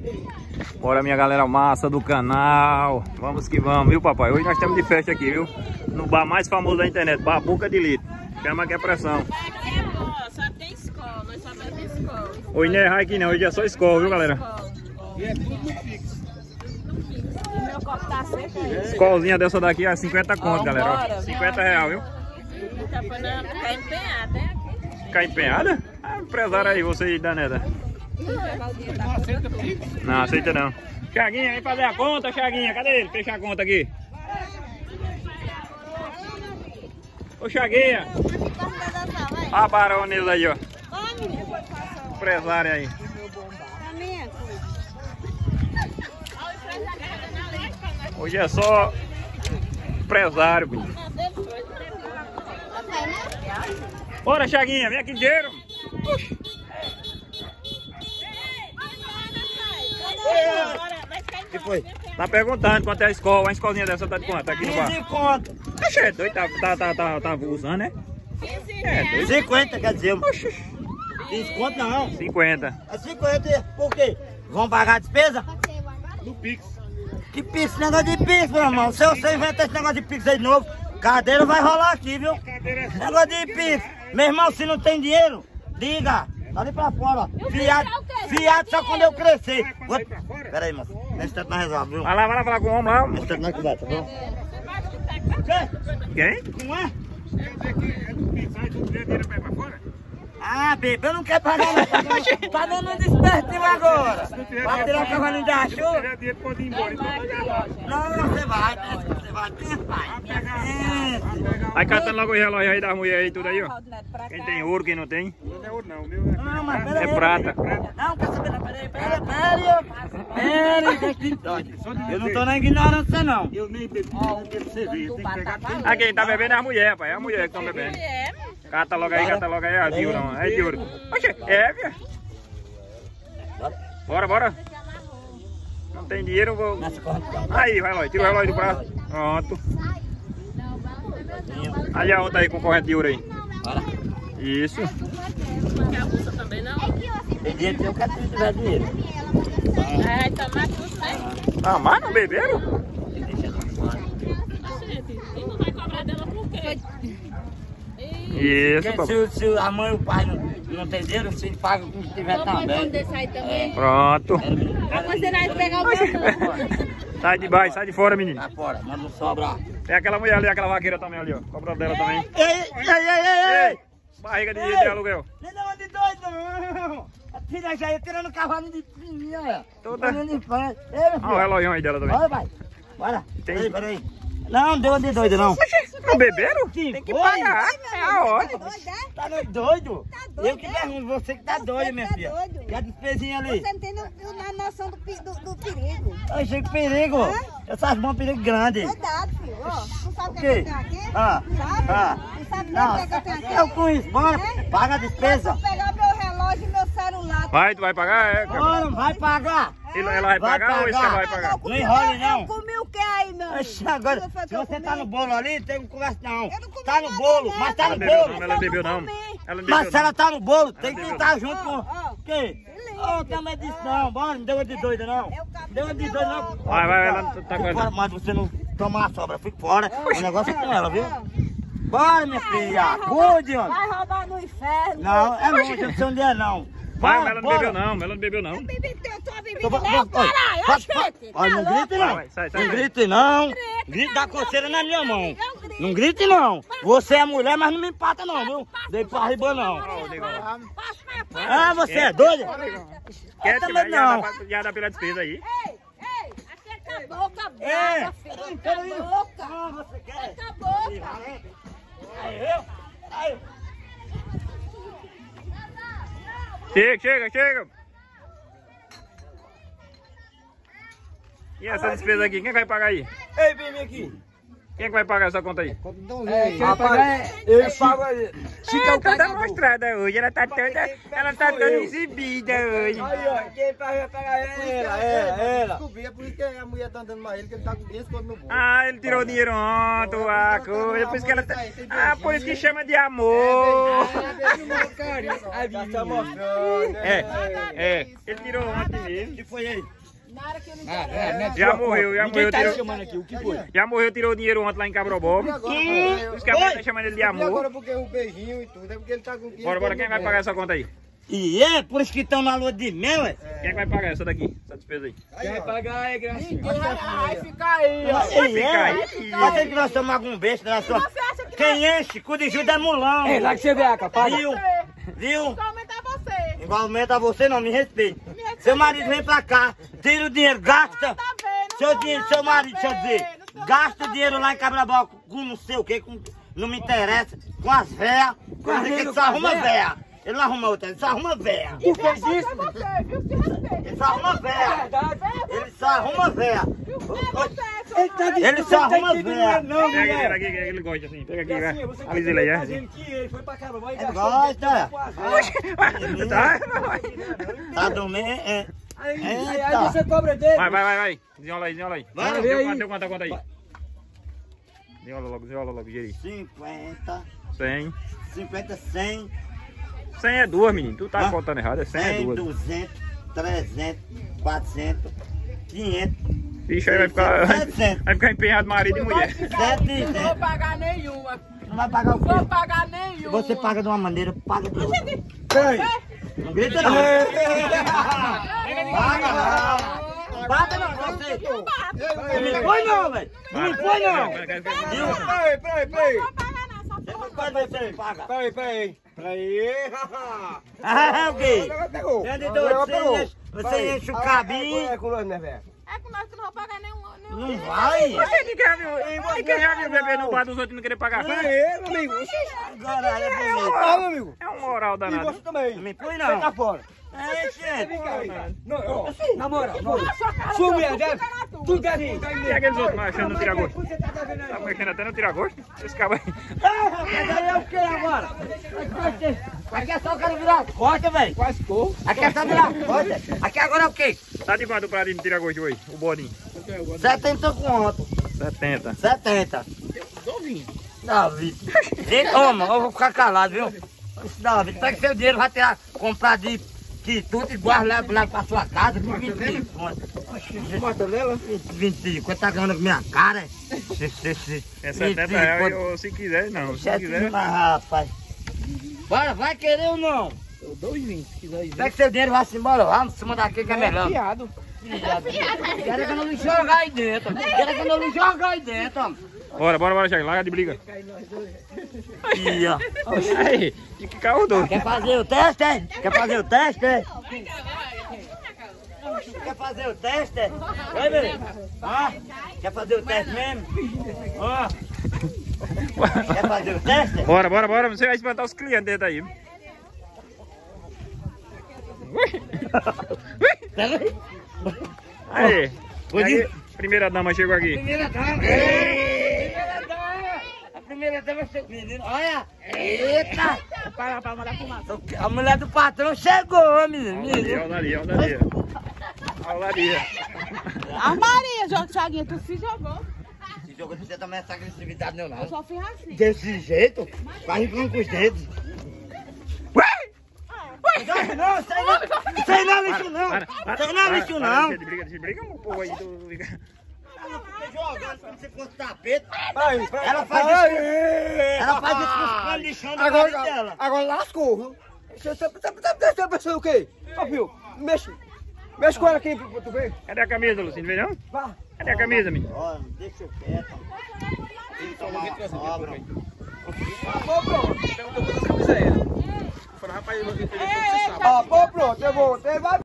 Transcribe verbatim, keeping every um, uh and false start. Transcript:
Bora, minha galera massa do canal. Vamos que vamos, viu, papai? Hoje nós estamos de festa aqui, viu? No bar mais famoso da internet, Bar Boca de Litro. Chama que é pressão. Aqui é bom, só tem escola, nós só bebemos escola. Hoje não é raio aqui não, hoje é só escola, viu, galera? E é tudo no fixo. E meu copo tá sempre aí. Escolzinha dessa daqui é cinquenta conto, Ó, galera. bora, Ó. cinquenta real, viu? Tá podendo ficar empenhado, né? Ficar empenhada? Ah, empresário aí, você aí, Daneda. Não aceita Pix? Não, aceita não. Chaguinha, vem fazer a conta, Chaguinha. Cadê ele? Fecha a conta aqui. Ô, Chaguinha. Olha a baronesa aí, ó. Empresário aí. Hoje é só empresário, bicho. Bora, Chaguinha, vem aqui dinheiro. Puxa. Que foi? Tá perguntando quanto é a escola. Uma escolinha dessa tá de quanto? Tá aqui no bar. quinze conto. Oxe, é doido, tá, tá, tá, tá, tá usando, né? É doido. cinquenta, quer dizer. Oxe. quinze conto não. cinquenta. É cinquenta, por quê? Vão pagar a despesa? No Pix. Que Pix, negócio de Pix, meu irmão. Se você inventar esse negócio de Pix aí de novo, cadeira vai rolar aqui, viu? Negócio de Pix. Meu irmão, se não tem dinheiro, diga. Tá ali pra fora, ó. Fiado, fiado só quando eu crescer. Vou... Pera aí, moço. Nesse tempo nós resolve, viu? Vai lá, vai lá falar com o homem lá. Nesse tempo nós conversa, tá bom? Quem? Não é? Quer dizer que é no Pix, aí tu vê dinheiro pra ir pra fora? Ah, bebê, eu não quero pagar não. Tá dando, tá dando um despertinho agora. Vai tirar o cavalinho da Se chuva? tiver dinheiro, pode ir embora. Então vai pegar. Não, você vai, você vai. Pensa, pai. Pensa. Aí catando logo o relógio aí das mulheres aí, tudo aí, ó. Quem tem ouro, quem não tem. Não é ouro não, o meu é... Não, mas pera É aí. prata. Não, quer saber, não, pera aí, pera aí, pera aí. Pera aí, eu não tô na ignorância, não. Eu nem bebi, eu nem bebo cerveja, tem que pegar tudo. Aqui, quem tá bebendo é a mulher, pai. É a mulher que estão bebendo. Cata logo aí, cata logo aí. É de ouro, não. É de ouro. Oxe, é, filha. Bora, bora. Não tem dinheiro, eu vou... Aí, vai lá, tira o relógio do braço. Pronto. Aí a outra aí com corrente de ouro aí. Isso. Não quer a bolsa também, não? Tem dinheiro que eu quero se tiver dinheiro. É, tomar tudo, né? Ah, mas não beberam? Gente, e não vai cobrar dela por quê? Isso, Porque papai. se, se a mãe e o pai não, não tem dinheiro, se paga como se tiver também. desse aí também. Pronto. Mas você vai pegar o meu. Sai de baixo, sai de fora, menino. Tá fora, mas não sobra. Tem aquela mulher ali, aquela vaqueira também ali, ó. Cobra dela também. Ei, ei, ei, ei, ei! Barriga de, Ei! de aluguel. Não é negócio de doido, não! Tira já aí, tirando o cavalo de fininho, olha. Toda- Tirando de frente. Ei, meu Olha o filho. relógio aí dela também. Olha, pai. Bora. Tem- Peraí, peraí. Não, deu de doido, não. Não beberam? Que Tem que foi? pagar. É a hora. Tá doido? Eu que pergunto, você que tá doido, minha filha. E a despesinha ali? Você não tem no- a noção do, pi- do, do perigo. Eu achei que perigo. Essas mãos perigo grande. Cuidado, filho. Ó, tu sabe o O que, é que quê? eu tenho aqui? Ah, Sabe? ah. Tu sabe Não, o que, é que eu tenho aqui? eu com isso, bora. Paga a despesa. Eu vou pegar meu relógio e meu celular. Vai, tu vai pagar? É, cara. Bora, vai pagar. Ela, ela vai Vai pagar ou esse pagar. cara vai pagar? Eu comi- Não enrole, não. Eu comi o que aí, meu amigo? Oxe, agora, Tudo foi se que eu você tá comi. no bolo ali, tem que conversa não. Eu não comi Tá no nada, bolo, não. mas tá Ela no bebeu bolo. não, ela bebeu não. comi. Ela não Mas bebeu se ela não. tá no bolo, tem que bebeu estar junto com... Ó, ó. O quê? Ô, também disse não, bora, não deu uma de doida não. Deu uma de doida não. Vai, vai, ela tá Fique com fora, mas você não tomar a sobra, fique fora. O negócio é com ela, viu? Bora, minha filha, cuide, ó. Vai roubar no inferno. Não, é longe, eu não sei onde é não. Vai, Bora, mas ela não bora. bebeu não, ela não bebeu não. Bebi, eu tô bebendo Então, vai- não, vai- caralho. vai- Ó, vai- gente. Olha, não tá grite Vai, não. vai, sai, sai, Não sai. grite não. Grita, Grite da não, coceira na minha mão. Eu grito. Não grite não. Você é mulher, mas não me empata não, viu? Dei pra riba não. Ó, negão. Passa, passa, passa. Ah, você é doida? Quer Eu que também já não. dá pra- já dá pela despesa aí. Ei, ei, acerta a boca, É. brava, filho. Peraí, Acerta a peraí. boca. Ah, você quer? Acerta a boca. Aí, eu? Aí. Chega, chega, chega. E essa despesa aqui, quem vai pagar aí? Ei, vem aqui. Quem é que vai pagar essa conta aí? É, quem vai pagar é... Eu pago aí. Chica, Ah, o toda pagador. mostrada hoje, ela tá toda, ela tá toda exibida hoje. Aí, ó, quem vai pagar é ela, ela, ela. Descobri, é por isso que a mulher tá andando mais ele, que ele tá com quinhentos conto no bolso. Ah, ele tirou o dinheiro ontem, a coisa, por isso que ela tá... Ah, por isso que chama de amor. Aí, tá mostrando, né? É, é, ele tirou ontem mesmo. que foi aí? Na hora que ele Ah, é, né? Já morreu, já Ninguém morreu, tá tirou, chamando aqui, o que foi? já morreu, tirou o dinheiro ontem lá em Cabrobó. Por isso que a mulher tá chamando ele de E agora amor. porque o beijinho e tudo, é porque ele tá com quinhentos Bora, bora, conto quem no vai bolso. pagar essa conta aí? E é, por isso que estão na lua de mel, é? Quem é que vai pagar essa daqui, essa despesa aí? Quem vai pagar é gracinha. vai ficar aí, ó. E é, aí. mas tem que nós tomar algum beijo, nós somos... Você acha que Quem enche, cu de Judas é mulão. É, lá que você vê a capa. Viu? Viu? igualmente a você? Igualmente a você, não me respeite. Seu marido vem pra cá, tira o dinheiro, gasta. Tá vendo? Seu, dinheiro, seu marido, deixa eu dizer, gasta o dinheiro lá em Cabrabó com não sei o que, com, não me interessa, com as véias, com as Carreiro ele com só as arruma véia? véia. Ele não arruma outra, ele só arruma véia. Tu fez isso? É você, viu? Se respeita. Ele só arruma véia. Verdade. Ele só arruma véia. Ele tá dizendo Ele que só você não tá arruma entendendo véia. não, Pega aqui, mulher. pega aqui, que ele gosta assim, pega aqui, Gracinha, vai. você Avisa ele aí, tá assim. dizendo que ele foi pra Cabrobó e Ele gastou gosta. com as velhas. Tá? Tá dormindo, é. Aí, Eita. aí, aí você cobra dele. Vai, vai, vai, vai. Desenrola aí, desenrola aí. Vai, Deu vê aí. quanto, deu quanto a conta aí? Desenrola logo, desenrola logo, Geri. cinquenta, cem. cinquenta, cem, cem é duas, menino. Tu tá Ah. contando errado, é cem é cem, duas. duzentos, trezentos, quatrocentos, quinhentos, Bicho, aí vai ficar, setecentos. vai ficar empenhado marido e mulher. setecentos. Não vou pagar nenhuma. Não vai pagar o Não vou quê? pagar nenhuma. Você paga de uma maneira, paga de outra. Peraí. Não grita não. Paga não. Bata não, você. Não me põe não, velho. Não me põe não. Viu? Peraí, peraí, peraí. Não vou pagar não, só Você não pode você, paga. Peraí, peraí. Peraí. Ah, o quê? Pegou. Grande doido, você enche, você enche o cabinho. É com nós, né, velho? É que nós que não vou pagar nenhuma. nenhuma. Não vai. Você que quer, viu? Quem já viu beber no bar dos outros e não querer pagar? Peraí, meu amigo. Agora é bonito. Ah, meu amigo. É um moral E danado. você também. Não me põe Você tá não. fora. É, gente. Não, ó, na moral, na moral. Sua mulher deve. Tu deve. E aqueles outros mas achando no tiragosto? Você tá devendo Tá aí. mexendo até no tiragosto? Esse cabo aí. Ah, rapaz, aí é o que agora? Aqui é só o cara virar as costas, velho. Quase ficou. Aqui é só virar as costas. Aqui agora é o quê? Tá de quanto o pratinho de tiragosto hoje? O bodinho? setenta conto. setenta. setenta. Davi. Gente, toma, eu vou ficar calado, viu? Davi, pega seu dinheiro, vai tirar, comprar de quitute e guarda lá, lá pra sua casa por vinte e cinco conto. Bota dela. vinte e cinco, tá ganhando com minha cara? É É setenta reais, ou se quiser, não. Se quiser. Mas, rapaz. Bora, vai querer ou não? Eu dou os vinte, se quiser. Pega seu dinheiro e vai-se embora lá, em cima daqui que é melhor. Fiado. Quero que eu não lhe jogar aí dentro. Quero que eu não lhe jogar aí dentro. Bora, bora, bora, Thiago. Larga de briga. Ih, ó. Aí, que carro doido. Quer fazer o teste, é? Quer fazer o teste, é? Quer fazer o teste, é? Oi, bebê? Ah, quer fazer o teste mesmo? Ah, quer fazer o teste? Bora, bora, bora. Você vai espantar os clientes dentro aí. Pega aí. Aí. Pode aí ir. primeira dama chegou aqui. Primeira dama. Primeira dama. A primeira dama chegou. Menino, olha. Eita. Para, para mandar fumaça. A mulher do patrão chegou, menino. Olha ali, olha ali, olha ali. Olha ali. A Maria, João Thiaguinho, tu se jogou. Esse jogo não precisa também essa agressividade, não, Eu não. só fiz assim. Desse jeito, vai com os dedos. Não, não, isso aí não, isso aí não é lixo não, isso aí não é lixo não. Deixa de briga, deixa de briga, um povo aí. Tu fica... Ela fica jogando como se fosse tapete. Vai, vai. Ela faz isso, ela faz isso com os panos de chão do marido Agora, dela. agora lascou, viu? Você tá tá pensando o quê? Ó, filho, mexe. Mexe com ela aqui pra tu ver. Cadê a camisa, Lucinho? Vem não? Vá. Cadê a camisa, menino? Ó, deixa eu quieto. Ele toma uma sobra. Pô, pronto. Ó, pô, pronto, eu vou. Você vai.